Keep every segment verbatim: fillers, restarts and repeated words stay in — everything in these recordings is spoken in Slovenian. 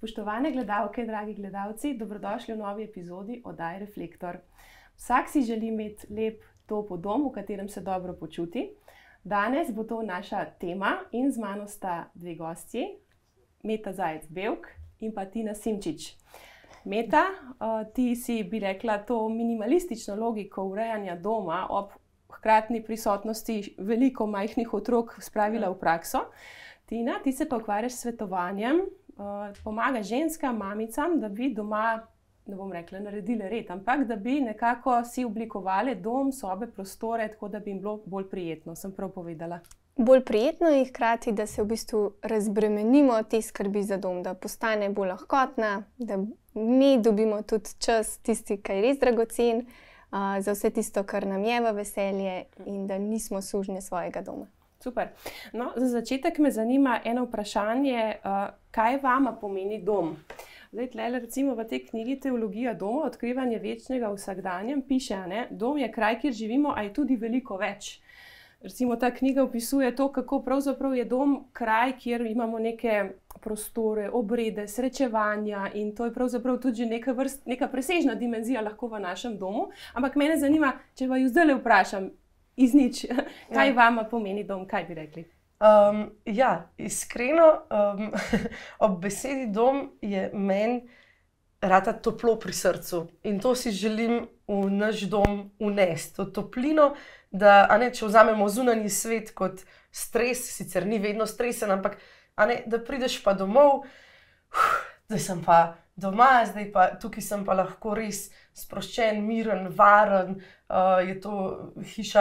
Spoštovane gledalke, dragi gledalci, dobrodošli v novi epizodi oddaje Reflektor. Vsak si želi imeti lep, topel dom, v katerem se dobro počuti. Danes bo to naša tema in z mano sta dve gostji, Meta Zajec-Bevk in pa Tina Simčič. Meta, ti si, bi rekla, to minimalistično logiko urejanja doma ob hkratni prisotnosti veliko majhnih otrok spravila v prakso. Tina, ti se pa ukvarjaš s svetovanjem, pomaga ženskam, mamicam, da bi doma, ne bom rekla, naredile red, ampak da bi nekako si oblikovali dom, sobe, prostore, tako da bi jim bilo bolj prijetno. Sem prav povedala? Bolj prijetno in hkrati, da se v bistvu razbremenimo te skrbi za dom, da postane bolj lahkotna, da mi dobimo tudi čas tisti, ki je res dragocen, uh, za vse tisto, kar nam je v veselje in da nismo sužnje svojega doma. Super. No, za začetek me zanima eno vprašanje, uh, kaj vama pomeni dom? Zdaj, tlele, recimo v tej knjigi Teologija doma, odkrivanje večnega v vsakdanjem, piše, ne, dom je kraj, kjer živimo, a je tudi veliko več. Recimo ta knjiga opisuje to, kako pravzaprav je dom kraj, kjer imamo neke prostore, obrede, srečevanja in to je pravzaprav tudi neka vrst, neka presežna dimenzija lahko v našem domu. Ampak mene zanima, če vaju zdaj vprašam iz nič, kaj ja. Vama pomeni dom, kaj bi rekli? Um, ja, iskreno, um, ob besedi dom je meni rata toplo pri srcu in to si želim v naš dom unesti, to toplino, da, a ne, če vzamemo zunanji svet kot stres, sicer ni vedno stresen, ampak a ne, da prideš pa domov, uf, zdaj sem pa doma, zdaj pa tukaj sem pa lahko res sproščen, miren, varen, uh, je to hiša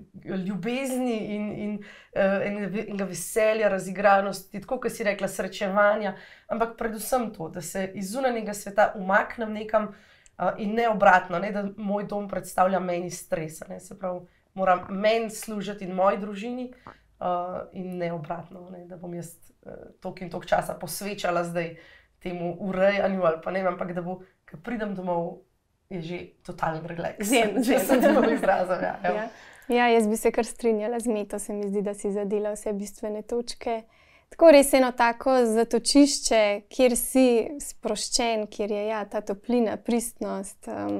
ljubezni in, in uh, enega veselja, razigranosti, tako kot si rekla, srečevanja, ampak predvsem to, da se iz zunanjega sveta umaknem nekam uh, in ne obratno, ne, da moj dom predstavlja meni stres, ne, se pravi, moram meni služiti in moji družini uh, in ne obratno, ne, da bom jaz uh, toliko in toliko časa posvečala zdaj temu urejanju ali pa ne vem, ampak da bo, ko pridem domov, je že totalen relax. Zen, že sem zelo izrazil, ja. Ja. Ja, jaz bi se kar strinjala z Meto, se mi zdi, da si zadela vse bistvene točke. Tako res eno tako zatočišče, kjer si sproščen, kjer je ja, ta toplina, pristnost, um,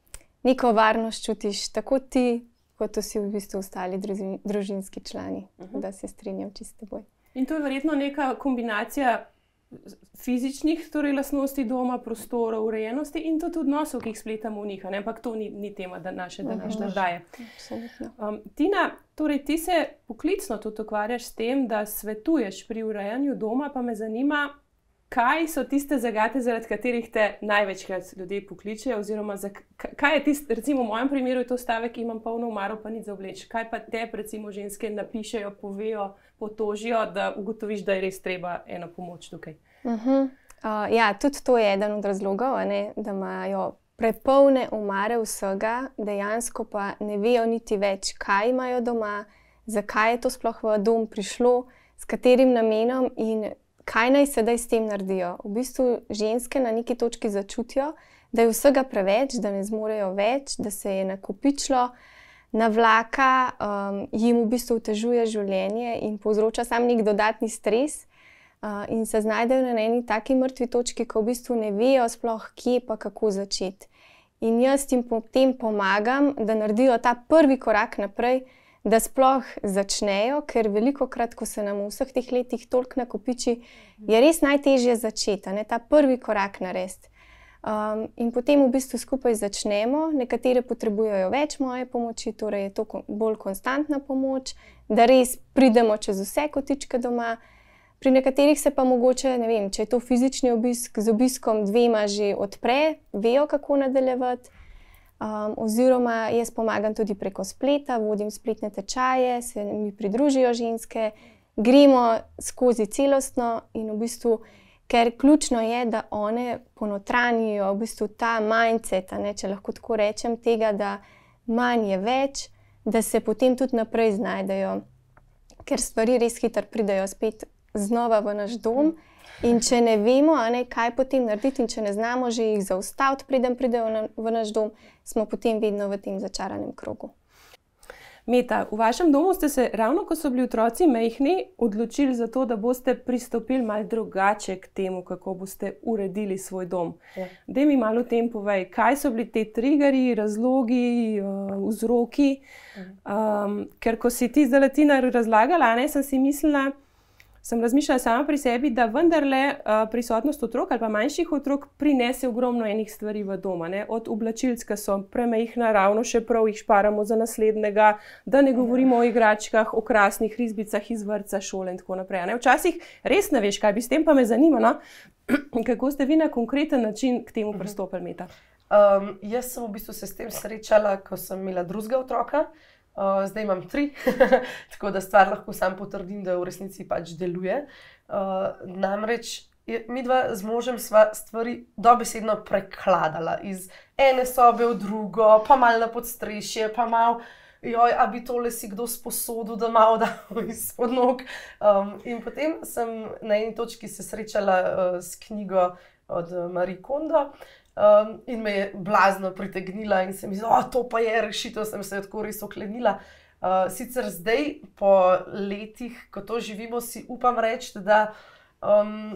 neko varnost čutiš, tako ti, kot vsi v bistvu ostali družin, družinski člani, uh-huh. da se strinjam čisto boj. In to je verjetno neka kombinacija fizičnih torej lastnosti doma, prostorov, urejenosti in to tudi odnosov, ki jih spletamo v njih, ne? Ampak to ni, ni tema da naše današnje oddaje. Um, Tina, torej ti se poklicno tudi ukvarjaš s tem, da svetuješ pri urejanju doma, pa me zanima, kaj so tiste zagate, zaradi katerih te največkrat ljudje pokličejo, oziroma za, kaj je tist, recimo v mojem primeru je to stavek, imam polno omaro, pa nič za obleč. Kaj pa te, recimo, ženske napišejo, povejo, potožijo, da ugotoviš, da je res treba ena pomoč tukaj? Uh-huh. Uh, ja, tudi to je eden od razlogov, ne, da imajo prepolne omare vsega, dejansko pa ne vejo niti več, kaj imajo doma, zakaj je to sploh v dom prišlo, s katerim namenom in kaj naj sedaj s tem naredijo. V bistvu ženske na neki točki začutijo, da je vsega preveč, da ne zmorejo več, da se je nakopičilo, navlaka, um, jim v bistvu otežuje življenje in povzroča sam nek dodatni stres uh, in se znajdejo na eni taki mrtvi točki, ko v bistvu ne vejo sploh, kje pa kako začeti. In jaz jim potem pomagam, da naredijo ta prvi korak naprej, da sploh začnejo, ker velikokrat, ko se nam v vseh teh letih toliko nakopiči, je res najtežje začeti, ne, ta prvi korak narediti. Um, in potem v bistvu skupaj začnemo, nekatere potrebujejo več moje pomoči, torej je to bolj konstantna pomoč, da res pridemo čez vse kotičke doma. Pri nekaterih se pa mogoče, ne vem, če je to fizični obisk, z obiskom dvema že odpre, vejo, kako nadaljevati. Um, oziroma jaz pomagam tudi preko spleta, vodim spletne tečaje, se mi pridružijo ženske, gremo skozi celostno in v bistvu, ker ključno je, da one ponotranijo v bistvu ta mindset, ne, če lahko tako rečem, tega, da manj je več, da se potem tudi naprej znajdejo, ker stvari res hitro pridejo spet znova v naš dom. In če ne vemo, a ne, kaj potem narediti in če ne znamo že jih zaustaviti, preden pridejo na, v naš dom, smo potem vedno v tem začaranem krogu. Meta, v vašem domu ste se, ravno ko so bili otroci majhni, odločili za to, da boste pristopili malo drugače k temu, kako boste uredili svoj dom. Ja. Daj mi malo o tem povej, kaj so bili te triggerji, razlogi, uh, vzroki. Um, ker ko si ti zdaj Tina razlagala, ne, sem si mislila, sem razmišljala sama pri sebi, da vendarle uh, prisotnost otrok ali pa manjših otrok prinese ogromno enih stvari v doma. Ne? Od oblačilc, ki so premajhna, ravno še prav jih šparamo za naslednjega, da ne govorimo o igračkah, o krasnih risbicah iz vrtca, šole in tako naprej. Ne? Včasih res ne veš, kaj bi s tem, pa me zanima, no? Kako ste vi na konkreten način k temu pristopili, Meta? Um, jaz sem v bistvu se s tem srečala, ko sem imela drugega otroka. Uh, zdaj imam tri, tako da stvar lahko sam potrdim, da v resnici pač deluje. Uh, namreč mi dva z možem sva stvari dobesedno prekladala iz ene sobe v drugo, pa malo na podstrešje, pa malo, joj, a bi tole si kdo sposodil, da malo dal izpod nog. Um, in potem sem na eni točki se srečala uh, s knjigo od uh, Marie Kondo. Um, in me je blazno pritegnila in se mi zdi, da to pa je rešitev, sem se jo tako res oklenila. Uh, sicer zdaj, po letih, ko to živimo, si upam reči, da um,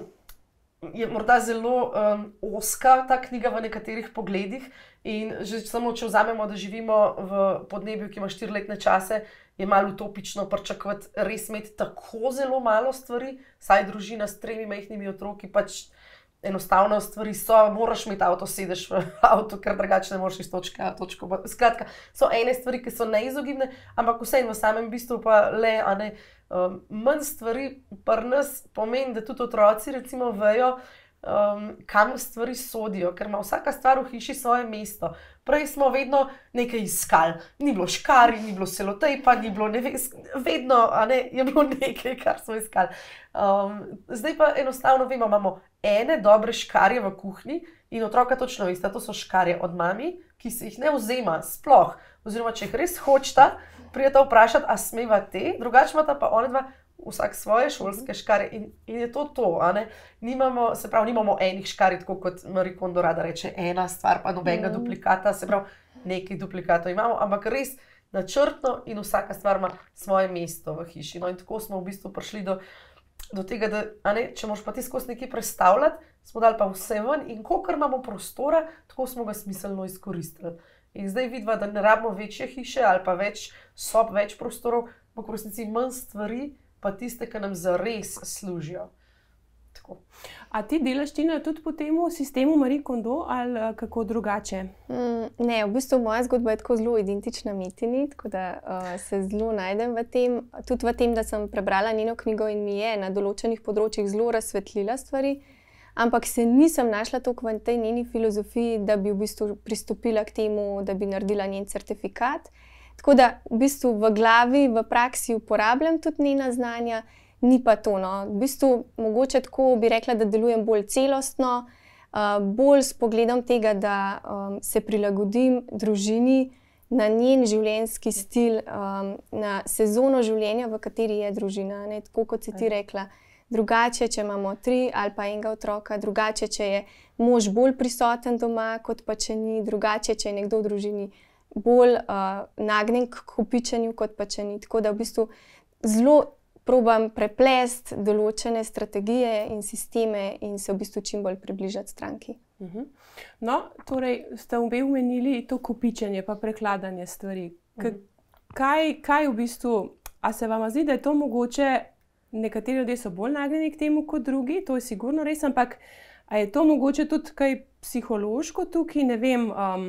je morda zelo um, ozka ta knjiga v nekaterih pogledih in že samo, če vzamemo, da živimo v podnebju, ki ima štiriletne čase, je malo utopično pričakovati res imeti tako zelo malo stvari, saj družina s tremi majhnimi otroki pač enostavno stvari so, moraš imeti avto, sedeš v avto, ker drugače ne moreš iz točke A v točko B. Skratka, so ene stvari, ki so neizogibne, ampak vseeno v samem bistvu pa le, a ne, um, manj stvari pri nas pomeni, da tudi otroci recimo vejo, um, kam stvari sodijo, ker ima vsaka stvar v hiši svoje mesto. Prej smo vedno nekaj iskali, ni bilo škarij, ni bilo selotejpa, ni bilo ne vem, vedno, a ne, je bilo nekaj, kar smo iskali. Um, zdaj pa enostavno vemo, imamo ene dobre škarje v kuhinji in otroka točno veste, to so škarje od mami, ki se jih ne vzema sploh, oziroma če jih res hočeta, prideta vprašati, a smeva te, drugače imata pa one dva vsak svoje šolske škarje in, in je to to, a ne. Nimamo, se pravi, nimamo enih škarij, tako kot Marie Kondo rada reče, ena stvar pa nobenega mm. duplikata, se pravi, nekaj duplikatov imamo, ampak res načrtno in vsaka stvar ima svoje mesto v hiši. No in tako smo v bistvu prišli do do tega, da a ne, če moš pa ti skozi nekaj predstavljati, smo dali pa vse ven in kolikor imamo prostora, tako smo ga smiselno izkoristili. In zdaj vidva, da ne rabimo večje hiše ali pa več sob, več prostorov, ampak v resnici manj stvari, pa tiste, ki nam zares služijo. Tako. A ti delaš, Tina, tudi po temu sistemu Marie Kondo ali kako drugače? Mm, ne, v bistvu moja zgodba je tako zelo identična Metini, tako da uh, se zelo najdem v tem. Tudi v tem, da sem prebrala njeno knjigo in mi je na določenih področjih zelo razsvetlila stvari, ampak se nisem našla toliko v tej njeni filozofiji, da bi v bistvu pristopila k temu, da bi naredila njen certifikat. Tako da v bistvu v glavi, v praksi uporabljam tudi njena znanja, ni pa to, no. V bistvu mogoče tako bi rekla, da delujem bolj celostno, uh, bolj s pogledom tega, da um, se prilagodim družini na njen življenjski stil, um, na sezono življenja, v kateri je družina, ne. Tako kot si ti rekla, drugače, če imamo tri ali pa enega otroka, drugače, če je mož bolj prisoten doma, kot pa če ni, drugače, če je nekdo v družini bolj uh, nagnjen k kopičenju, kot pa če ni. Tako da v bistvu zelo probam preplesti določene strategije in sisteme in se v bistvu čim bolj približati stranki. Uh-huh. No, torej ste obe omenili to kopičenje pa prekladanje stvari. K- kaj, kaj v bistvu, a se vam zdi, da je to mogoče, nekateri ljudje so bolj nagnjeni k temu kot drugi, to je sigurno res, ampak a je to mogoče tudi kaj psihološko tukaj, ne vem, um,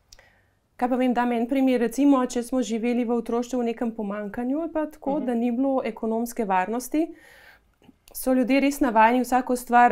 kaj pa vem, dam en primer, recimo, če smo živeli v otroštvu v nekem pomanjkanju, pa tako, uh-huh. da ni bilo ekonomske varnosti, so ljudje res navajeni vsako stvar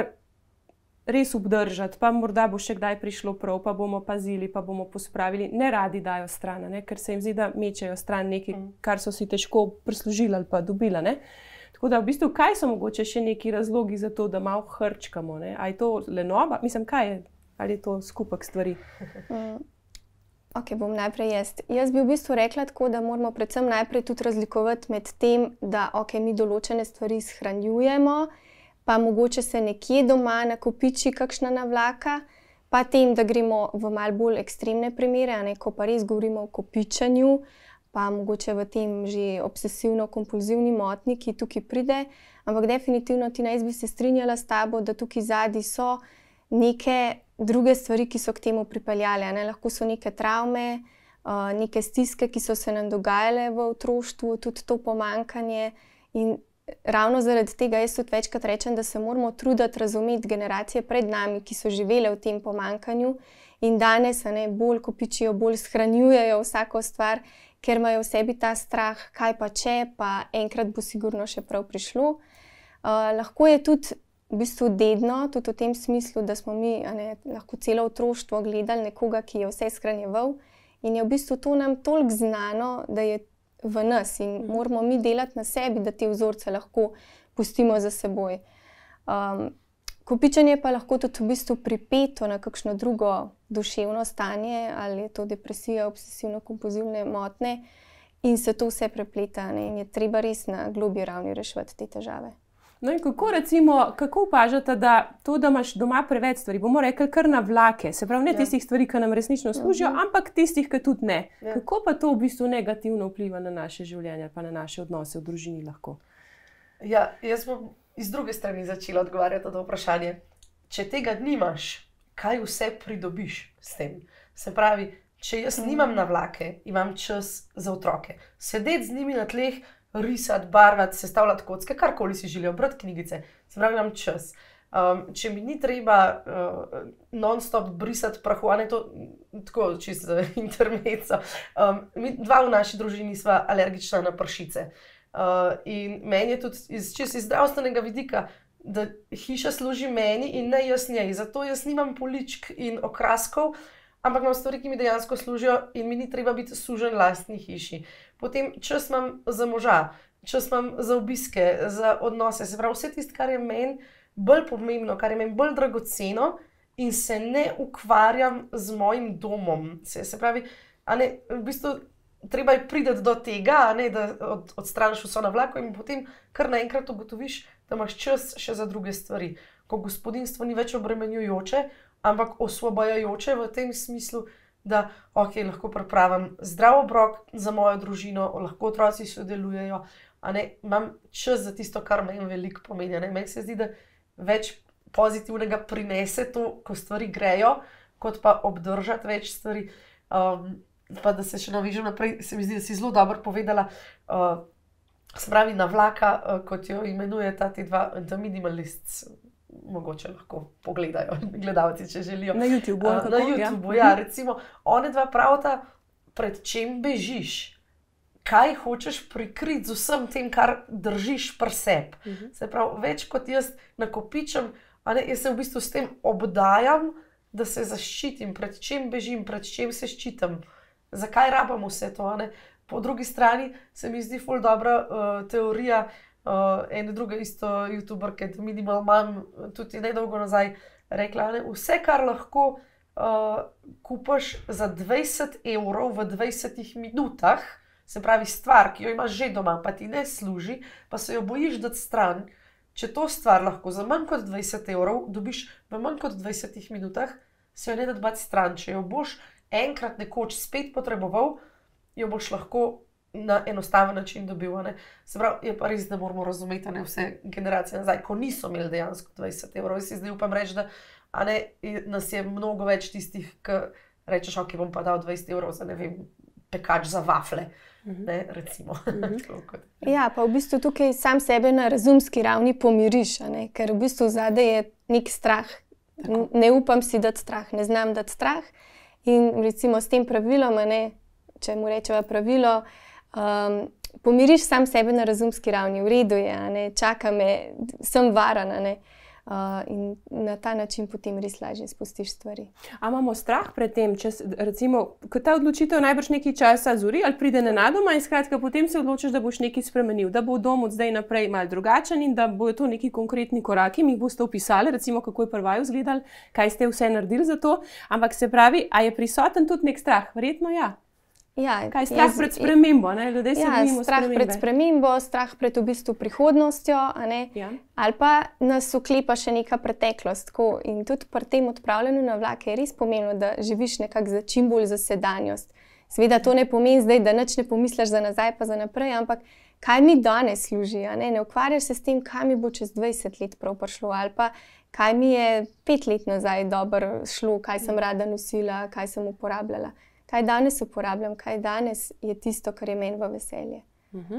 res obdržati, pa morda bo še kdaj prišlo prav, pa bomo pazili, pa bomo pospravili, ne radi dajo stran, ne? Ker se jim zdi, da mečejo stran nekaj, uh-huh. kar so si težko prislužili ali pa dobila, ne? Tako da v bistvu, kaj so mogoče še neki razlogi za to, da malo hrčkamo, ne? A je to lenoba? Mislim, kaj je? Ali je to skupek stvari? Mm. Ok, bom najprej jaz. Jaz bi v bistvu rekla tako, da moramo predvsem najprej tudi razlikovati med tem, da ok, mi določene stvari shranjujemo, pa mogoče se nekje doma nakopiči kakšna navlaka, pa tem, da gremo v malo bolj ekstremne primere, a ne, ko pa res govorimo o kopičenju, pa mogoče v tem že obsesivno-kompulzivni motnji, ki tukaj pride. Ampak definitivno, Tina, jaz bi se strinjala s tabo, da tukaj zadaj so neke druge stvari, ki so k temu pripeljale. Ne? Lahko so neke travme, uh, neke stiske, ki so se nam dogajale v otroštvu, tudi to pomanjkanje. In ravno zaradi tega jaz tudi večkrat rečem, da se moramo truditi razumeti generacije pred nami, ki so živele v tem pomanjkanju in danes ne, bolj kopičijo, bolj shranjujejo vsako stvar, ker imajo v sebi ta strah, kaj pa če, pa enkrat bo sigurno še prav prišlo. Uh, lahko je tudi v bistvu dedno, tudi v tem smislu, da smo mi ne, lahko celo otroštvo gledali nekoga, ki je vse shranjeval in je v bistvu to nam toliko znano, da je v nas in moramo mi delati na sebi, da te vzorce lahko pustimo za seboj. Um, kopičenje pa lahko tudi v bistvu pripeto na kakšno drugo duševno stanje, ali je to depresija, obsesivno-kompulzivne motnje in se to vse prepleta ne, in je treba res na globlji ravni reševati te težave. No in kako recimo, kako opažate, da to, da imaš doma preveč stvari, bomo rekli kar na vlake, se pravi ne ja. tistih stvari, ki nam resnično služijo, ja. ampak tistih, ki tudi ne. Ja. Kako pa to v bistvu negativno vpliva na naše življenje, pa na naše odnose v družini lahko? Ja, jaz bom iz druge strani začela odgovarjati na to vprašanje. Če tega nimaš, kaj vse pridobiš s tem? Se pravi, če jaz nimam na vlake, imam čas za otroke. Sedeti z njimi na tleh, risati, barvati, sestavljati kocke, karkoli si želijo, brati knjigice, se pravi, imam čas. Um, če mi ni treba uh, non-stop brisati prahu, a ne to tako čisto intermezzo. Um, mi dva v naši družini sva alergična na pršice. Uh, in meni je tudi iz, čisto iz zdravstvenega vidika, da hiša služi meni in ne jaz njej. Zato jaz nimam poličk in okraskov, ampak imam stvari, ki mi dejansko služijo in mi ni treba biti sužen lastni hiši. Potem čas imam za moža, čas imam za obiske, za odnose. Se pravi, vse tisto, kar je meni bolj pomembno, kar je meni bolj dragoceno in se ne ukvarjam z mojim domom. Se, se pravi, a ne, v bistvu treba je priti do tega, a ne, da od, odstraniš vso na vlako in potem kar naenkrat ugotoviš, da imaš čas še za druge stvari. Ko gospodinjstvo ni več obremenjujoče, ampak osvobajajoče v tem smislu, da ok, lahko pripravim zdrav obrok za mojo družino, lahko otroci sodelujejo, a ne, imam čas za tisto, kar meni veliko pomeni. Meni se zdi, da več pozitivnega prinese to, ko stvari grejo, kot pa obdržati več stvari. Um, pa da se še navežem naprej, se mi zdi, da si zelo dobro povedala, uh, se pravi na vlaka, uh, kot jo imenujeta ti dva, The Minimalists. Mogoče lahko pogledajo gledalci, če želijo. Na YouTubeu. Uh, na YouTubeu, ja. ja. Recimo, one dva pravita, pred čem bežiš, kaj hočeš prikriti z vsem tem, kar držiš pri sebi. Uh -huh. Se pravi, več kot jaz nakopičem, a ne, jaz se v bistvu s tem obdajam, da se zaščitim, pred čem bežim, pred čem se ščitim, zakaj rabam vse to. A ne? Po drugi strani se mi zdi ful dobra uh, teorija, Uh, ena druga isto youtuberka, Minimal Mom, tudi nedolgo nazaj rekla, ne, vse, kar lahko uh, kupaš za dvajset evrov v dvajsetih minutah, se pravi stvar, ki jo imaš že doma, pa ti ne služi, pa se jo bojiš dati stran, če to stvar lahko za manj kot dvajset evrov dobiš v manj kot dvajsetih minutah, se jo ne da dati stran. Če jo boš enkrat nekoč spet potreboval, jo boš lahko na enostaven način dobil. Se pravi, je pa res, da moramo razumeti ne, vse generacije nazaj, ko niso imeli dejansko dvajset evrov. Jaz si zdaj upam reči, da a ne, nas je mnogo več tistih, ki rečeš, ok, bom pa dal dvajset evrov za, ne vem, pekač za vafle, ne, recimo. Ja, pa v bistvu tukaj sam sebe na razumski ravni pomiriš, a ne, ker v bistvu zadaj je nek strah. Tako. Ne upam si dati strah, ne znam dati strah in recimo s tem pravilom, a ne, če mu rečeva pravilo, Um, pomiriš sam sebe na razumski ravni, v redu je, a ne, čaka me, sem varan, a ne, uh, in na ta način potem res lažje spustiš stvari. A imamo strah pred tem, če recimo, ko ta odločitev najbrž nekaj časa zori ali pride nenadoma in skratka potem se odločiš, da boš nekaj spremenil, da bo dom od zdaj naprej malo drugačen in da bojo to neki konkretni koraki, mi jih boste opisali, recimo kako je pri vaju izgledalo, kaj ste vse naredili za to, ampak se pravi, a je prisoten tudi nek strah? Verjetno ja. Ja, kaj je strah jaz, pred spremembo? Ne? Ljudje se ja, bojimo strah spremembe. Pred spremembo, strah pred v bistvu prihodnostjo, a ne? Ja. Ali pa nas uklepa še neka preteklost. Tako. In tudi pri tem odpravljanju na vlake je res pomembno, da živiš nekako za čim bolj za sedanjost. Seveda to ne pomeni zdaj, da nič ne pomisliš za nazaj pa za naprej, ampak kaj mi danes služi, a ne? Ne ukvarjaš se s tem, kaj mi bo čez dvajset let prav prišlo ali pa kaj mi je pet let nazaj dobro šlo, kaj sem rada nosila, kaj sem uporabljala. Kaj danes uporabljam, kaj danes je tisto, kar je meni v veselje. Uh-huh.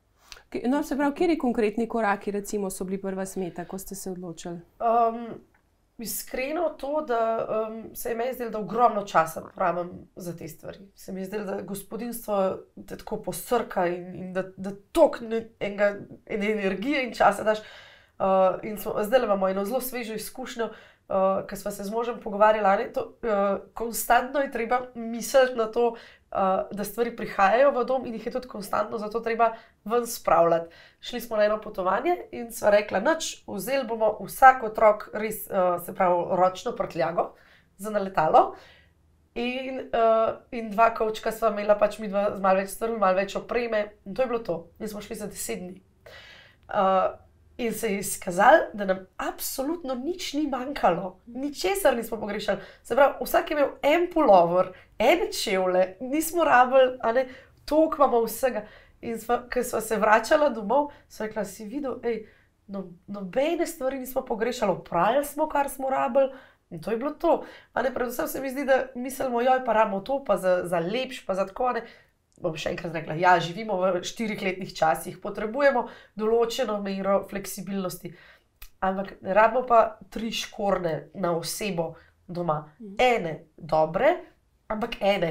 No, se pravi, kateri konkretni koraki recimo so bili prva smeta, ko ste se odločili? Um, iskreno to, da um, se je meni zdelo, da ogromno časa porabim za te stvari. Se mi je zdelo, da gospodinstvo te tako posrka in, in da, da toliko ene energije in časa daš. Uh, in smo, zdaj imamo eno zelo svežo izkušnjo, uh, ker smo se z možem pogovarjali, to, uh, konstantno je treba misliti na to, uh, da stvari prihajajo v dom in jih je tudi konstantno zato treba ven spravljati. Šli smo na eno potovanje in sva rekla, nič, vzeli bomo vsak otrok res, uh, se pravi, ročno prtljago za naletalo in, uh, in dva kovčka sva imela pač mi dva z malo več stvari, malo več opreme in to je bilo to. In smo šli za deset dni. Uh, In se je izkazalo, da nam absolutno nič ni manjkalo, ničesar nismo pogrešali. Se pravi, vsak je imel en pulover, ene čevlje, nismo rabili, a ne, toliko imamo vsega. In ko sva se vračala domov, sva rekla, si videl, ej, no, nobene stvari nismo pogrešali, opravili smo, kar smo rabili in to je bilo to. A ne, predvsem se mi zdi, da mislimo, joj, pa rabimo to, pa za, za lepš, pa za tako, ne. Bom še enkrat rekla, ja, živimo v štirih letnih časih, potrebujemo določeno mero fleksibilnosti, ampak ne rabimo pa tri škorne na osebo doma. Ene dobre, ampak ene.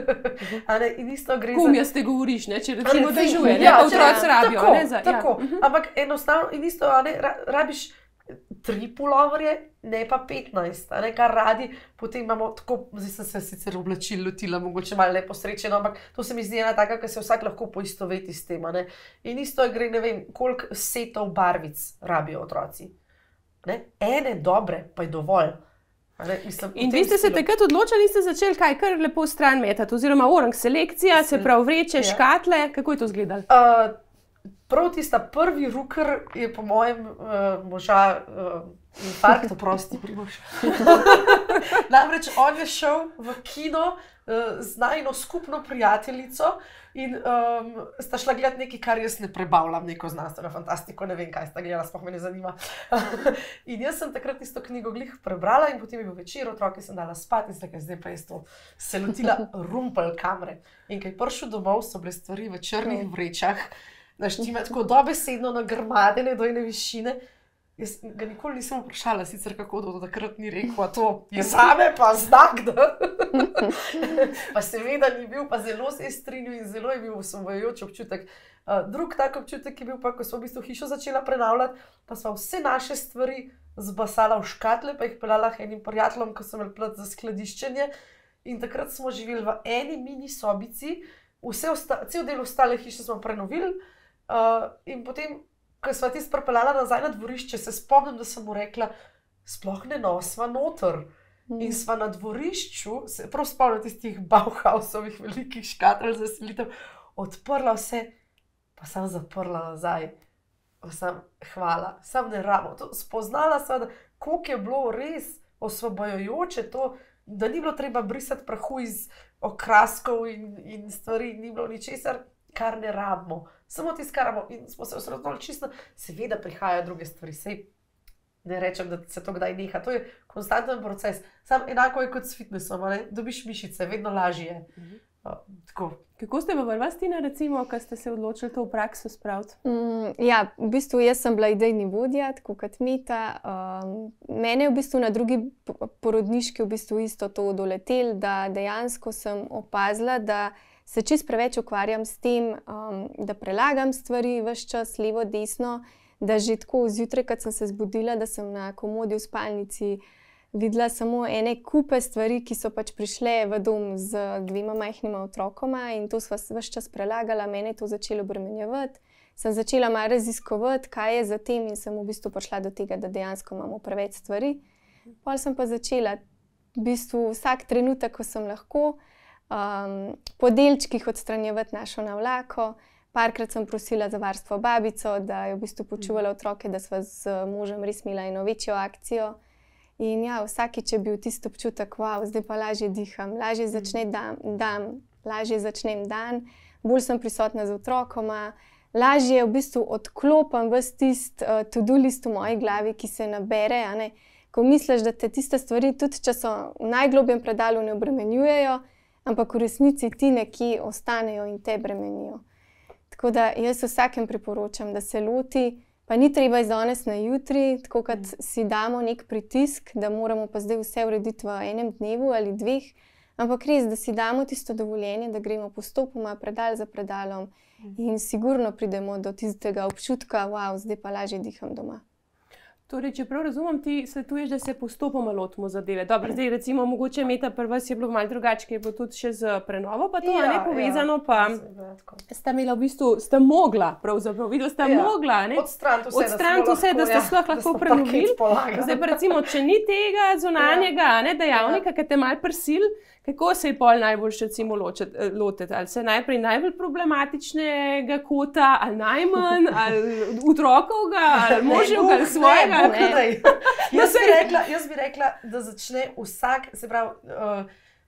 A ne, in isto gre za... Kum jaz te govoriš, ne, če recimo dežuje, ne, pa otroci rabijo. Tako, ne, za, tako, ja. Ampak enostavno in isto, a ne, rabiš tri puloverje, ne pa petnajst, a ne, kar radi, potem imamo tako, zdaj sem se sicer oblačil lotila, mogoče malo neposrečeno, ampak to se mi zdi ena taka, ker se vsak lahko poistoveti s tem, a ne. In isto gre, ne vem, koliko setov barvic rabijo otroci. Ne? Ene dobre, pa je dovolj. Ne, mislim, in vi ste se takrat odločili in ste začeli kaj kar lepo stran metati, oziroma orang selekcija, se pravi vreče, ja. Škatle, kako je to izgledalo? Uh, Prav tista prvi ruker je po mojem uh, moža uh, infarkt, oprosti, Primož. Namreč on je šel v kino uh, z najino skupno prijateljico in um, sta šla gledati nekaj, kar jaz ne prebavljam, neko znanstveno fantastiko, ne vem, kaj sta gledala, sploh me ne zanima. In jaz sem takrat isto knjigo glih prebrala in potem je bil večer, otroke sem dala spati in sem rekla, zdaj pa jaz to se lotila rumpel kamere. In kaj prišel domov, so bile stvari v črnih vrečah, znaš, ti ima tako dobesedno nagrmadene do ene višine. Jaz ga nikoli nisem vprašala, sicer kako do takrat ni rekel, a to je zame pa znak, da. Pa seveda ni bil, pa zelo se je strinjal in zelo je bil osvobojujoč občutek. Uh, drug tak občutek je bil pa, ko smo v bistvu hišo začela prenavljati, pa smo vse naše stvari zbasala v škatle, pa jih peljala enim prijateljem, ko so imeli plat za skladiščenje. In takrat smo živeli v eni mini sobici, vse osta- cel del ostale hiše smo prenovili. Uh, in potem, ko sva tisto pripeljala nazaj na dvorišče, se spomnim, da sem mu rekla, sploh ne nosva noter. Mm. In sva na dvorišču, se prav spomnim tistih Bauhausovih velikih škatel za selitev, odprla vse, pa sem zaprla nazaj. Pa sem, hvala, sem ne ramo. To, spoznala sva, da koliko je bilo res osvobojujoče to, da ni bilo treba brisati prahu iz okraskov in, in stvari, ni bilo ničesar, kar ne rabimo. Samo tisto, kar rabimo in smo se osredotočili čisto, seveda prihajajo druge stvari, sej ne rečem, da se to kdaj neha, to je konstanten proces. Sam enako je kot s fitnessom, ne? Dobiš mišice, vedno lažje je. Mhm. Uh, tako. Kako ste pa vas, Tina, recimo, ko ste se odločili to v prakso spraviti? Mm, ja, v bistvu jaz sem bila idejni vodja, tako kot Mita. Um, mene je v bistvu na drugi porodniški v bistvu isto to doletel, da dejansko sem opazila, da se čist preveč ukvarjam s tem, um, da prelagam stvari ves čas, levo, desno, da že tako zjutraj, kad sem se zbudila, da sem na komodi v spalnici videla samo ene kupe stvari, ki so pač prišle v dom z dvema majhnima otrokoma in to sva ves čas prelagala, mene je to začelo obremenjevati. Sem začela malo raziskovati, kaj je za tem in sem v bistvu prišla do tega, da dejansko imamo preveč stvari. Pol sem pa začela v bistvu vsak trenutek, ko sem lahko, Um, po delčkih odstranjevati našo navlako. Parkrat sem prosila za varstvo babico, da je v bistvu počuvala otroke, da sva z možem res imela eno večjo akcijo. In ja, vsakič je bil tisto občutek, wow, zdaj pa lažje diham, lažje začne dan, dan lažje začnem dan, bolj sem prisotna z otrokoma, lažje v bistvu odklopim ves tisti uh, to-do list v moji glavi, ki se nabere, a ne. Ko misliš, da te tiste stvari, tudi če so v najglobjem predalu, ne obremenjujejo, ampak v resnici ti nekje ostanejo in te bremenijo. Tako da jaz vsakem priporočam, da se loti, pa ni treba iz danes na jutri, tako kot si damo nek pritisk, da moramo pa zdaj vse urediti v enem dnevu ali dveh, ampak res, da si damo tisto dovoljenje, da gremo postopoma, predal za predalom in sigurno pridemo do tistega občutka, wow, zdaj pa lažje diham doma. Torej, če prav razumem, ti svetuješ, da se postopoma lotimo zadeve. Dobro, zdaj recimo, mogoče Meta pri vas je bilo malo drugače, ker je bilo tudi še z prenovo, pa to Ja, ne povezano, ja, pa seveda, tako. sta imela v bistvu, sta mogla, pravzaprav, videla sta Ja, mogla, ne? Odstraniti vse, Odstraniti da, vse, da ste ja, sploh da lahko smo prenovili. parket polagali. Zdaj pa recimo, če ni tega zunanjega, ne, dejavnika, ki te malo prisil, kako se je pol najbolj recimo ločet- eh, lotiti? Ali se najprej najbolj problematičnega kota, ali najmanj, ali otrokovga, ali moževga, ali svojega? Ne, Bog ne daj. No, Jaz bi saj- rekla, jaz bi rekla, da začne vsak, se pravi, uh,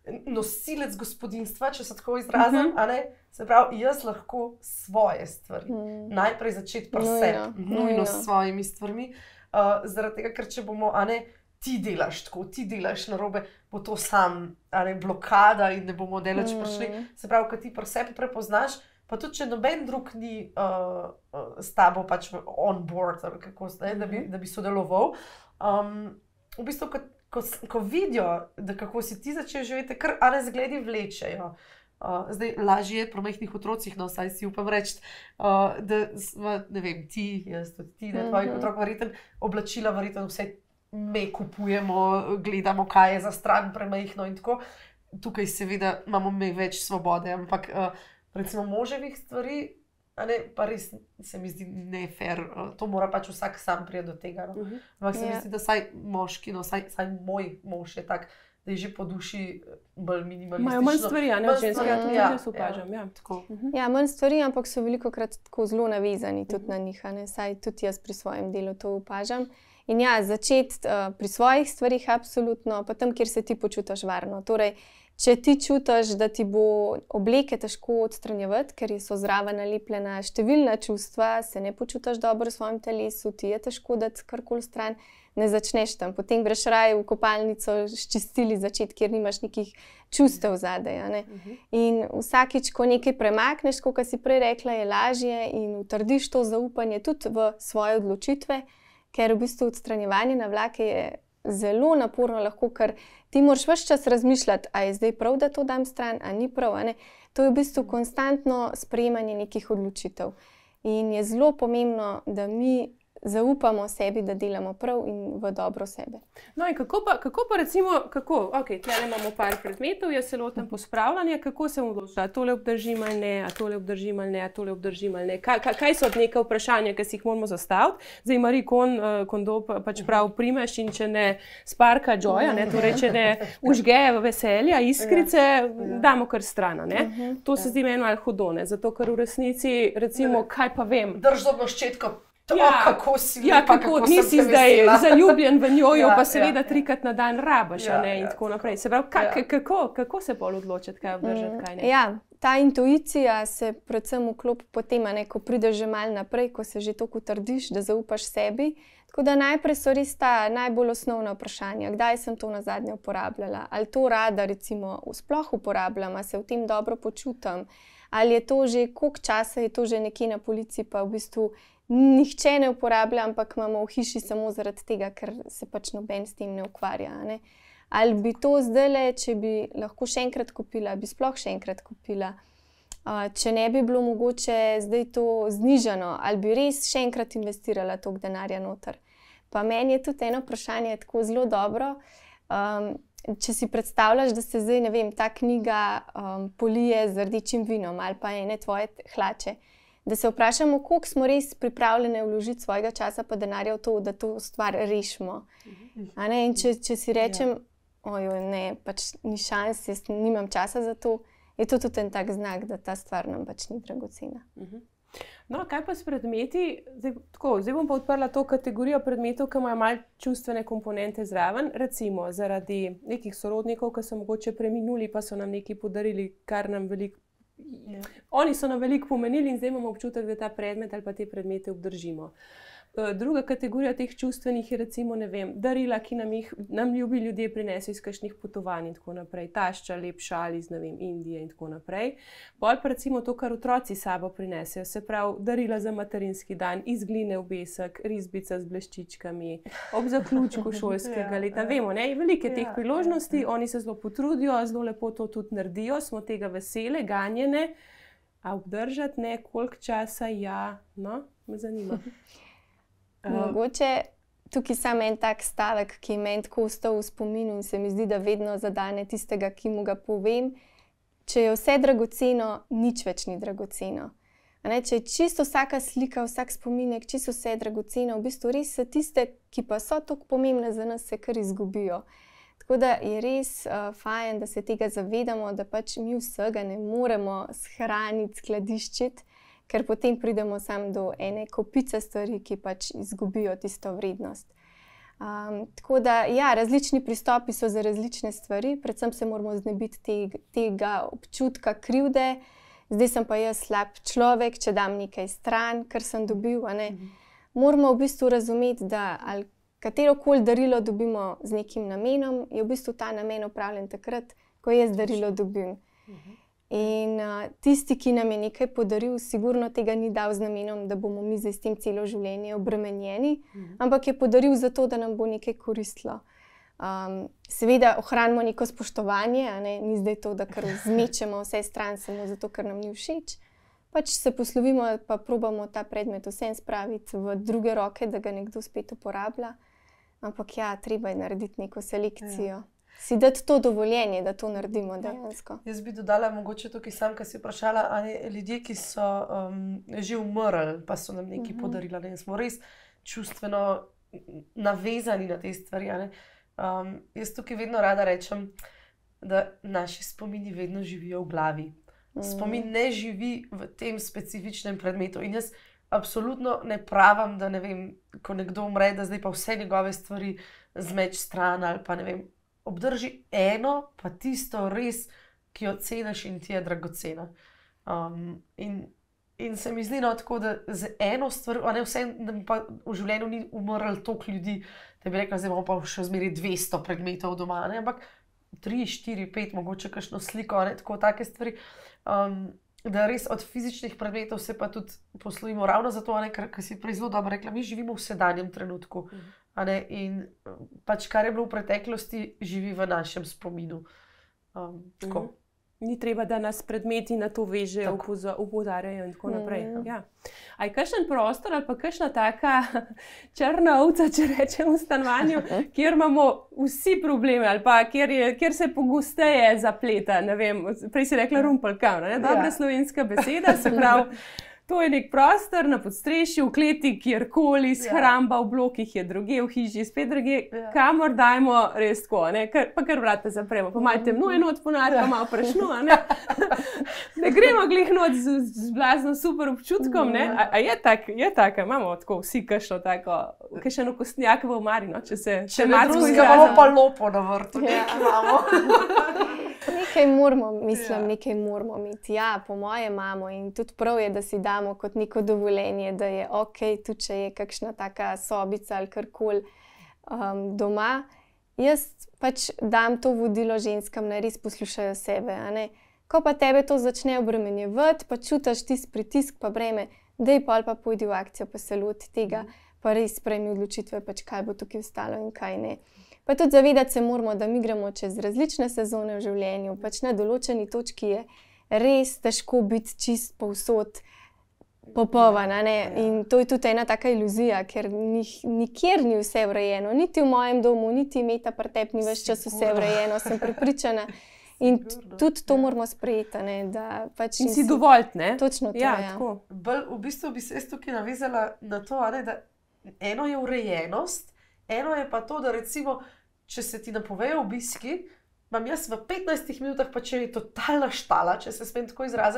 nosilec gospodinjstva, če se tako izrazim, Mhm. a ne, se pravi, jaz lahko svoje stvari. Mm. Najprej začeti pri Nujno, sebi, nujno. nujno s svojimi stvarmi, uh, zaradi tega, ker če bomo, a ne, ti delaš tako, ti delaš narobe, bo to sam, a ne, blokada in ne bomo daleč Mm. prišli. Se pravi, ko ti pri sebi prepoznaš, pa tudi če noben drug ni uh, uh, s tabo pač v- on board, ali kako, ne, da, bi, da bi sodeloval, um, v bistvu, ko, ko, s- ko vidijo, da kako si ti začel živeti, kar a ne zgledi vlečejo. Uh, zdaj, lažje je pri majhnih otrocih, no, vsaj si upam reči, uh, da smo, ne vem, ti, jaz tudi ti, ne, tvojih Mhm. otrok, verjetno oblačila, verjetno vse me kupujemo, gledamo, kaj je za stran premajhno in tako. Tukaj seveda imamo mi več svobode, ampak uh, recimo moževih stvari, a ne, pa res se mi zdi nefer, uh, to mora pač vsak sam priti do tega. No. Mhm. Ampak se mi Ja. zdi, da saj moški, no, saj, saj moj mož je tak, da je že po duši bolj minimalistično. Imajo manj stvari, a ne, Manj ženske, stvari, tudi ja, jaz opažam, ja. Tako. Ja, manj stvari, ampak so veliko krat tako zelo navezani tudi Mhm. na njih, a ne, saj tudi jaz pri svojem delu to opažam. In ja, začeti uh, pri svojih stvarih, absolutno, pa tam, kjer se ti počutiš varno. Torej, če ti čutiš, da ti bo obleke težko odstranjevati, ker so zraven nalepljena številna čustva, se ne počutiš dobro v svojem telesu, ti je težko dati karkoli stran, ne začneš tam. Potem greš raje v kopalnico s čistili začeti, kjer nimaš nekih čustev zadaj. A ne. Mhm. In vsakič, ko nekaj premakneš, kot si prej rekla, je lažje in utrdiš to zaupanje tudi v svoje odločitve, ker v bistvu odstranjevanje navlake je zelo naporno, lahko, ker ti moraš ves čas razmišljati, a je zdaj prav, da to dam stran, a ni prav. A ne. To je v bistvu konstantno sprejemanje nekih odločitev. In je zelo pomembno, da mi zaupamo sebi, da delamo prav in v dobro sebe. No in kako pa, kako pa recimo, kako, ok, tukaj imamo par predmetov, jaz se lotim pospravljanja, kako se odloča, a tole obdržim ali ne, a tole obdržim ali ne, a tole obdržim ali ne. Kaj, kaj, kaj so neka vprašanja, ki si jih moramo zastaviti? Zdaj Marie Kon, uh, Kondo pa, pač prav primeš in če ne sparka joya, ne, torej če ne užge veselja, iskrice, damo kar stran, a ne. To se zdi meni malo hudo, ne, zato ker v resnici, recimo, kaj pa vem. Drž zobno ščetko. To, Ja, kako si Ja, lepa, kako kako nisi sem te zdaj vesela. zaljubljen v njo, jo Ja, pa seveda ja, ja. trikrat na dan rabaš, a Ja, ne, in ja, tako naprej. tako. Se pravi, ka, Ja. ka- kako, kako se bolj odločiti, kaj obdržati, kaj ne? Ja, ta intuicija se predvsem vklopi potem, a ne, ko prideš že malo naprej, ko se že toliko utrdiš, da zaupaš sebi. Tako da najprej so res ta najbolj osnovna vprašanja, kdaj sem to nazadnje uporabljala, ali to rada recimo sploh uporabljam, ali se v tem dobro počutim, ali je to že, koliko časa je to že nekje na polici, pa v bistvu nihče ne uporablja, ampak imamo v hiši samo zaradi tega, ker se pač noben s tem ne ukvarja. A ne. Ali bi to zdaj, če bi lahko še enkrat kupila, bi sploh še enkrat kupila. Uh, če ne bi bilo mogoče zdaj to znižano, ali bi res še enkrat investirala toliko denarja noter. Pa meni je tudi eno vprašanje tako zelo dobro. Um, če si predstavljaš, da se zdaj, ne vem, ta knjiga um, polije z rdečim vinom ali pa ene tvoje hlače, da se vprašamo, koliko smo res pripravljeni vložiti svojega časa pa denarja v to, da to stvar rešimo. A ne? In če, če si rečem, ojoj, ne, pač ni šans, jaz nimam časa za to, je to tudi en tak znak, da ta stvar nam pač ni dragocena. Mhm. No, kaj pa s predmeti? Zdaj, tako, zdaj bom pa odprla to kategorijo predmetov, ki imajo malo čustvene komponente zraven. Recimo zaradi nekih sorodnikov, ki so mogoče preminuli, pa so nam nekaj podarili, kar nam veliko. Yeah. Oni so nam veliko pomenili in zdaj imamo občutek, da ta predmet ali pa te predmete obdržimo. Druga kategorija teh čustvenih je recimo, ne vem, darila, ki nam jih nam ljubi ljudje prinesejo iz kakšnih potovanj in tako naprej. Tašča, lep šal iz, ne vem, Indije in tako naprej. Bolj pa recimo to, kar otroci sabo prinesejo, se pravi darila za materinski dan, iz gline obesek, risbica z bleščičkami, ob zaključku šolskega leta. Vemo, ne, veliko je teh priložnosti, oni se zelo potrudijo, zelo lepo to tudi naredijo, smo tega vesele, ganjene, a obdržati ne, koliko časa, ja, no, me zanima. Mogoče tukaj samo en tak stavek, ki je meni tako ostal v spominu in se mi zdi, da vedno zadane tistega, ki mu ga povem. Če je vse dragoceno, nič več ni dragoceno. A ne, če je čisto vsaka slika, vsak spominek, čisto vse je dragoceno, v bistvu res se tiste, ki pa so tako pomembne za nas, se kar izgubijo. Tako da je res uh, fajn, da se tega zavedamo, da pač mi vsega ne moremo shraniti, skladiščiti, ker potem pridemo sam do ene kopice stvari, ki pač izgubijo tisto vrednost. Um, tako da, ja, različni pristopi so za različne stvari, predvsem se moramo znebiti te, tega občutka krivde. Zdaj sem pa jaz slab človek, če dam nekaj stran, kar sem dobil. A ne? Mhm. Moramo v bistvu razumeti, da ali katerokoli darilo dobimo z nekim namenom, je v bistvu ta namen opravljen takrat, ko jaz darilo dobim. Mhm. In uh, tisti, ki nam je nekaj podaril, sigurno tega ni dal z namenom, da bomo mi zdaj s tem celo življenje obremenjeni, mhm. ampak je podaril zato, da nam bo nekaj koristilo. Um, seveda ohranimo neko spoštovanje, a ne? Ni zdaj to, da kar zmečemo vse stran samo zato, ker nam ni všeč. Pač se poslovimo, pa probamo ta predmet vsem spraviti v druge roke, da ga nekdo spet uporablja. Ampak ja, treba je narediti neko selekcijo. Ja. Si dati to dovoljenje, da to naredimo dejansko. Jaz bi dodala mogoče tukaj sam, ki si vprašala, ali ljudje, ki so um, že umrli, pa so nam nekaj uh-huh. podarila, ne, smo res čustveno navezani na te stvari. Um, jaz tukaj vedno rada rečem, da naši spomini vedno živijo v glavi. Spomin ne živi v tem specifičnem predmetu. In jaz absolutno ne pravim, da ne vem, ko nekdo umre, da zdaj pa vse njegove stvari zmeč stran ali pa ne vem, obdrži eno, pa tisto res, ki jo ceniš in ti je dragocena. Um, in, in se mi zdi no tako, da z eno stvar, a ne vse, da mi pa v življenju ni umrl toliko ljudi, da bi rekla, zdaj imamo pa še zmeri dvesto predmetov doma, ne? Ampak tri, štiri, pet, mogoče kakšno sliko, ne? Tako take stvari. Um, da res od fizičnih predmetov se pa tudi poslovimo ravno zato, ne? Ker, ker si prej zelo dobro rekla, mi živimo v sedanjem trenutku. Mhm. In pač kar je bilo v preteklosti, živi v našem spominu. Um, tako. Mm. Ni treba, da nas predmeti na to vežejo, opozarjajo in tako mm. naprej. Ja. A je kakšen prostor ali pa kakšna taka črna ovca, če rečem, v stanovanju, kjer imamo vsi probleme ali pa kjer, je, kjer se pogosteje zapleta, ne vem, prej si rekla rumpelkam, ne? Dobra ja. Slovenska beseda, se pravi, to je nek prostor na podstrešju, v kleti, kjerkoli, shramba v blokih je druge, v hiži spet druge, ja. Kamor dajmo res tako, ne? Kar, pa kar vrata zapremo, pa malo temno je not ponad, pa malo prašno, ne? Ne gremo glih not z, z blazno super občutkom, ne? A, a je tak, je taka, imamo tako vsi kakšno tako, kakšen okostnjak v omari, no? Če se še marsko izrazamo. Imamo pa lopo na vrtu, ja. Nekaj imamo. Nekaj moramo, mislim, ja. nekaj moramo imeti. Ja, po moje imamo in tudi prav je, da si damo kot neko dovoljenje, da je ok, tudi če je kakšna taka sobica ali karkoli um, doma. Jaz pač dam to vodilo ženskam, naj res poslušajo sebe. A ne? Ko pa tebe to začne obremenjevati, pa čutiš tisti pritisk, pa breme, daj pol pa pojdi v akcijo, pa se loti tega, pa res sprejmi odločitve, pač kaj bo tukaj ostalo in kaj ne. Pa tudi zavedati se moramo, da mi gremo čez različne sezone v življenju, pač na določeni točki je res težko biti čist povsod popoln, ne? In to je tudi ena taka iluzija, ker nikjer ni vse urejeno, niti v mojem domu, niti Meta pri tebi ni ves čas vse urejeno, sem prepričana. In tudi to moramo sprejeti, ne? Da pač in si dovolj, ne? Točno to, ja. ja. Bolj, v bistvu bi se jaz tukaj navezala na to, ne, da eno je urejenost, eno je pa to, da recimo, če se ti napovejo obiski, imam jaz v petnajstih minutah, pa če je totalna štala, če se smem tako izraziti,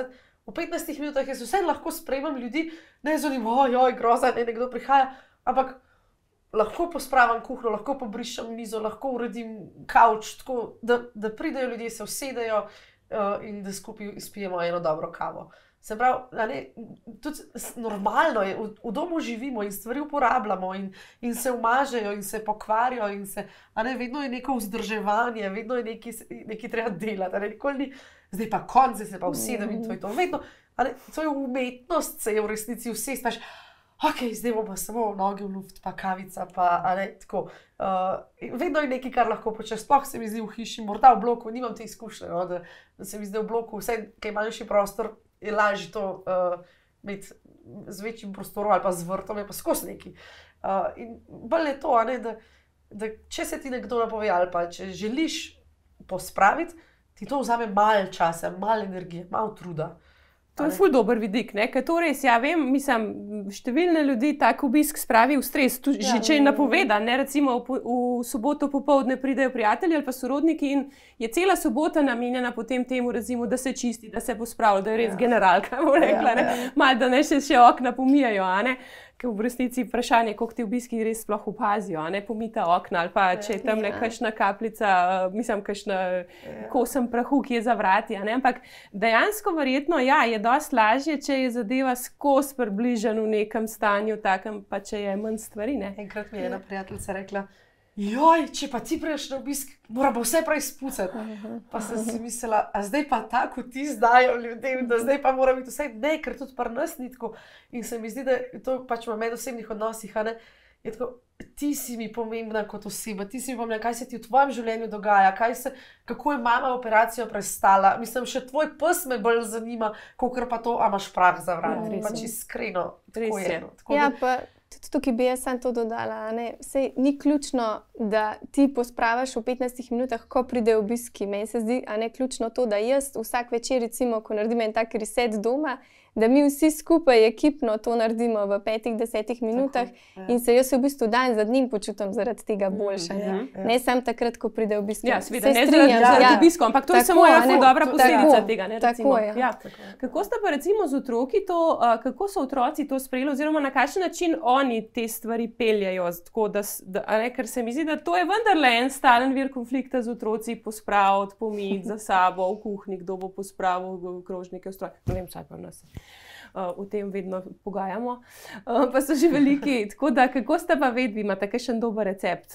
v petnajstih minutah jaz vse lahko sprejemam ljudi, ne zonim, ojoj, groza, ne nekdo prihaja, ampak lahko pospravim kuhno, lahko pobrišem mizo, lahko uredim kavč, tako da, da pridejo ljudje, se usedejo uh, in da skupaj izpijemo eno dobro kavo. Se pravi, ne, tudi normalno je, v, v domu živimo in stvari uporabljamo in, in se umažejo in se pokvarijo in se, a ne, vedno je neko vzdrževanje, vedno je neki, neki treba delati, a ne, nikoli ni, zdaj pa konc, zdaj se pa usedem in to je to. Vedno, a ne, to je umetnost, se je v resnici vse staš, ok, zdaj bomo pa samo noge v luft, pa kavica, pa, a ne, tako. Uh, vedno je nekaj, kar lahko počeš, sploh se mi zdi v hiši, morda v bloku, nimam te izkušnje, no, da, da se mi zdi v bloku, vse, kaj manjši prostor, je lažje to uh, imeti z večjim prostorom ali pa z vrtom, je pa skozi neki. Uh, in bolj je to, ne, da, da če se ti nekdo napove ali pa če želiš pospraviti, ti to vzame malo časa, malo energije, malo truda. To je ful dober vidik, ne? Ker to res, ja vem, mislim, številne ljudi tak obisk spravi v stres, tu, ja, že če je napovedan, ne, recimo v, v soboto popoldne pridejo prijatelji ali pa sorodniki in je cela sobota namenjena potem temu, recimo, da se čisti, da se pospravlja, da je res ja. generalka, bom rekla, ne, ja. malo da ne še, še okna pomijajo, a ne. Ker v resnici vprašanje, koliko ti obiski res sploh opazijo, a ne, pomita okna ali pa če je tam ja. kakšna kapljica, mislim, kakšna ja. kosem prahu, ki je za vrati, a ne, ampak dejansko verjetno, ja, je dosti lažje, če je zadeva skozi približen v nekem stanju, takem pa če je manj stvari, ne. Enkrat mi je ena prijateljica rekla, joj, če pa ti priješ na obisk, mora pa vse prej spucati. Pa sem si mislila, a zdaj pa tako ti zdajo ljudem, da zdaj pa mora biti vse, ne, ker tudi pri nas ni tako. In se mi zdi, da to pač v medosebnih odnosih, a ne, je tako, ti si mi pomembna kot oseba, ti si mi pomembna, kaj se ti v tvojem življenju dogaja, kaj se, kako je mama operacijo prestala. Mislim, še tvoj pes me bolj zanima, kakor pa to, a imaš prah za vrat. Ja, pač iskreno, tako je. Tako ja, pa tudi tukaj bi jaz sam to dodala, ne? Sej ni ključno, da ti pospravaš v petnajstih minutah, ko pride obiski. Meni se zdi, a ne ključno to, da jaz vsak večer, recimo, ko naredim en tak reset doma, da mi vsi skupaj ekipno to naredimo v petih, desetih minutah tako, ja. in se jaz v bistvu dan za dnem počutim zaradi tega boljše. Ne, ja. ne samo takrat, ko pride obisk. Ja, seveda, ne strinjam z ja. obiskom, ampak to tako, je samo ena dobra posledica tako, tega. Ne, tako, ja. Ja. Kako sta pa recimo z otroki to, uh, kako so otroci to sprejeli, oziroma na kakšen način oni te stvari peljajo, tako da, da ne, ker se mi zdi, da to je vendarle en stalen vir konflikta z otroci, pospraviti, pomiti za sabo, v kuhinji, kdo bo pospravil krožnike, v stroj. Ne vem, saj pa nas. Uh, o tem vedno pogajamo, uh, pa so že veliki. Tako da, kako sta pa vedvi, imate kakšen dober recept?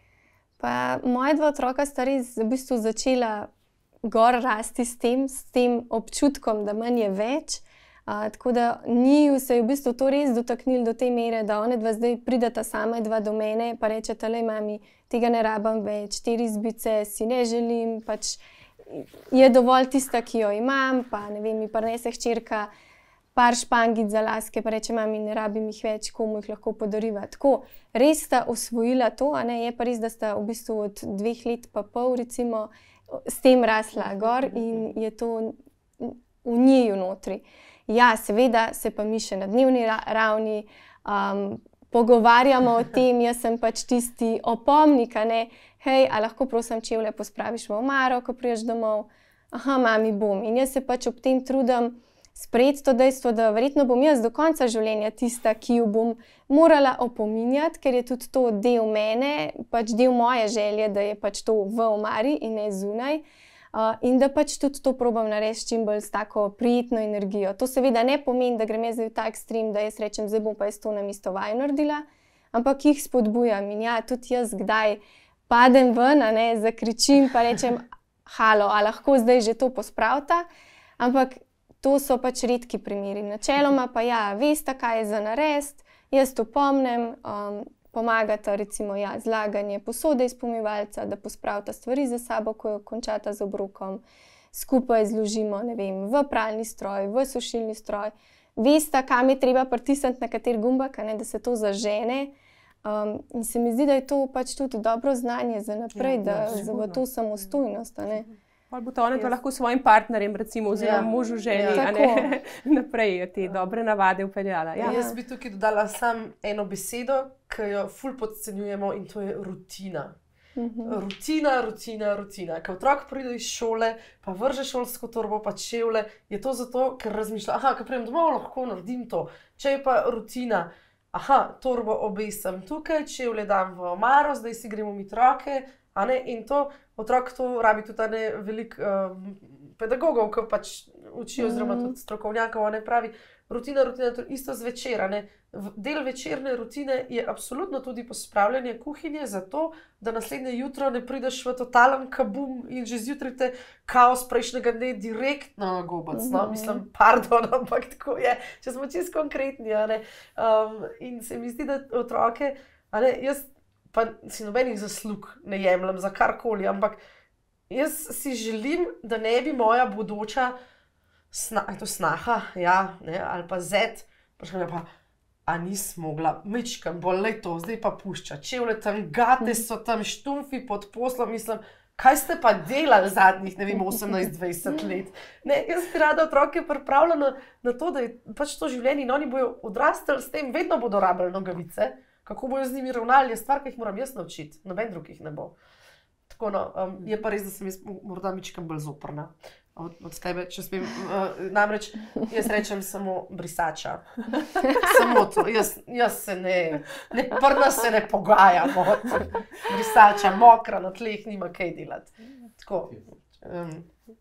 Pa moja dva otroka sta res v bistvu začela gor rasti s tem, s tem občutkom, da manj je več. Uh, tako da njiju se je v bistvu to res dotaknilo do te mere, da one dva zdaj prideta sama dva do mene, pa rečeta, lej mami, tega ne rabam več, te risbice si ne želim, pač je dovolj tista, ki jo imam, pa ne vem, mi prinese hčerka par špangic za laske, pa reče, mami, ne rabim jih več, komu jih lahko podariva. Tako, res sta osvojila to, a ne, je pa res, da sta v bistvu od dveh let pa pol, recimo, s tem rasla gor in je to v njiju notri. Ja, seveda se pa mi še na dnevni ravni um, pogovarjamo o tem, jaz sem pač tisti opomnik, a ne, hej, a lahko prosim čevlje pospraviš v omaro, ko priješ domov? Aha, mami, bom. In jaz se pač ob tem trudim sprejeti to dejstvo, da verjetno bom jaz do konca življenja tista, ki jo bom morala opominjati, ker je tudi to del mene, pač del moje želje, da je pač to v omari in ne zunaj. Uh, in da pač tudi to probam narediti čim bolj s tako prijetno energijo. To seveda ne pomeni, da grem jaz v ta ekstrem, da jaz rečem, zdaj bom pa jaz to namesto vaju naredila, ampak jih spodbujam. In ja, tudi jaz kdaj padem ven, a ne, zakričim, pa rečem, halo, a lahko zdaj že to pospravita, ampak to so pač redki primeri. Načeloma pa ja, veste, kaj je za narediti, jaz to pomnem, um, pomagata recimo ja, zlaganje posode iz pomivalca, da pospravita stvari za sabo, ko jo končata z obrokom, skupaj zložimo, ne vem, v pralni stroj, v sušilni stroj. Veste, kam je treba pritisniti na kateri gumbek, ne, da se to zažene. Um, in se mi zdi, da je to pač tudi dobro znanje za naprej, ja, da ja, za to samostojnost, a ne. Ali bo to one pa lahko svojim partnerjem, recimo, oziroma ja. možu ženi, ja. a ne naprej te dobre navade upeljala. Ja. Jaz bi tukaj dodala samo eno besedo, ki jo ful podcenjujemo, in to je rutina. Mhm. Rutina, rutina, rutina. Ko otrok pride iz šole, pa vrže šolsko torbo, pa čevlje, je to zato, ker razmišlja, aha, ko pridem domov, lahko naredim to. Če je pa rutina, aha, torbo obesam tukaj, čevlje dam v omaro, zdaj si gremo umit roke, a ne, in to, otrok to rabi tudi ne veliko um, pedagogov, ki pač učijo, oziroma tudi strokovnjakov, ne pravi, rutina, rutina, isto zvečer, ne. Del večerne rutine je absolutno tudi pospravljanje kuhinje, zato da naslednje jutro ne prideš v totalen kabum in že zjutraj te kaos prejšnjega dne direktno gobac. No? Mislim, pardon, ampak tako je, če smo čisto konkretni. Um, in se mi zdi, da otroke, ne, jaz pa si nobenih zaslug ne jemljem za karkoli, ampak jaz si želim, da ne bi moja bodoča sna, to snaha, ja, ne, ali pa zet, pa še ne pa, a nisi mogla, mečkam, bolej to, zdaj pa pušča, čevlje tam, gate so tam, štumfi pod poslom, mislim, kaj ste pa delali zadnjih, ne vem, osemnajst dvajset let. Ne, jaz bi rada otroke pripravila na, na to, da je pač to življenje in oni bojo odrastali s tem, vedno bodo rabili nogavice, kako bojo z njimi ravnali, je stvar, ki jih moram jaz naučiti, noben drugih ne bo. Tako no, um, je pa res, da sem jaz morda mečkam bolj zoprna. Od, od tebe, če smem, uh, namreč jaz rečem samo brisača. Samo to, jaz, jaz se ne, ne prna se ne pogajamo. Brisača, mokra, na tleh, nima kaj delati. Tako. Um.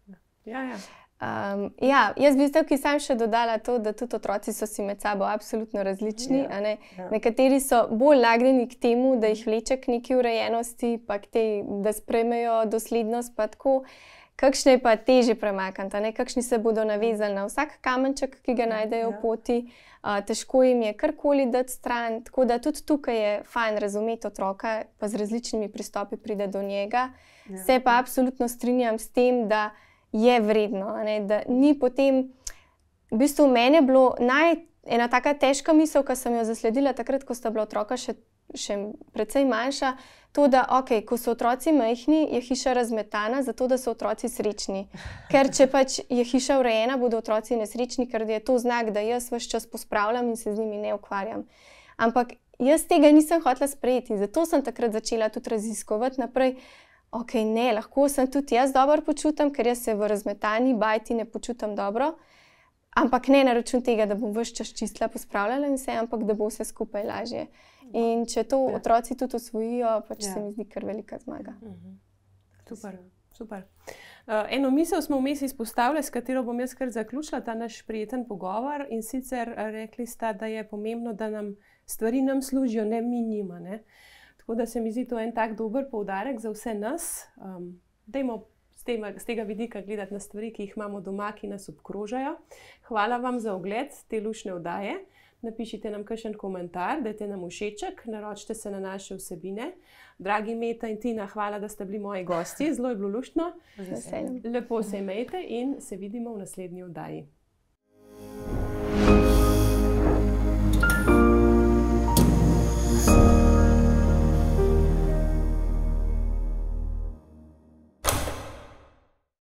Ja, ja. Um, ja, jaz bi tukaj sam še dodala to, da tudi otroci so si med sabo absolutno različni. Ja, a ne? ja. Nekateri so bolj nagnjeni k temu, da jih vleče k neki urejenosti, pa k tej, da sprejmejo doslednost, pa tako. Kakšne je pa težje premakniti, ne? Kakšni se bodo navezali na vsak kamenček, ki ga najdejo v poti, uh, težko jim je karkoli dati stran, tako da tudi tukaj je fajn razumeti otroka, pa z različnimi pristopi pride do njega. Ja. Se pa absolutno strinjam s tem, da je vredno, ne? Da ni potem, v bistvu meni je bilo naj, ena taka težka misel, ki sem jo zasledila takrat, ko sta bila otroka še, še precej manjša, to, da ok, ko so otroci majhni, je hiša razmetana, zato da so otroci srečni. Ker če pač je hiša urejena, bodo otroci nesrečni, ker je to znak, da jaz ves čas pospravljam in se z njimi ne ukvarjam. Ampak jaz tega nisem hotela sprejeti, zato sem takrat začela tudi raziskovati naprej. Ok, ne, lahko sem tudi jaz dobro počutim, ker jaz se v razmetani bajti ne počutim dobro, ampak ne na račun tega, da bom ves čas čistila, pospravljala in vse, ampak da bo vse skupaj lažje. In če to ja. Otroci tudi osvojijo, pač ja. Se mi zdi kar velika zmaga. Mhm. Super, super. Uh, eno misel smo vmes izpostavili, s katero bom jaz kar zaključila ta naš prijeten pogovor, in sicer rekli sta, da je pomembno, da nam stvari nam služijo, ne mi njima, ne. Tako da se mi zdi to en tak dober poudarek za vse nas. Um, dajmo z, tema, z tega vidika gledati na stvari, ki jih imamo doma, ki nas obkrožajo. Hvala vam za ogled te luštne oddaje. Napišite nam kakšen komentar, dajte nam všeček, naročite se na naše vsebine. Dragi Meta in Tina, hvala, da ste bili moji gosti. Zelo je bilo luštno. Lepo se imejte in se vidimo v naslednji oddaji.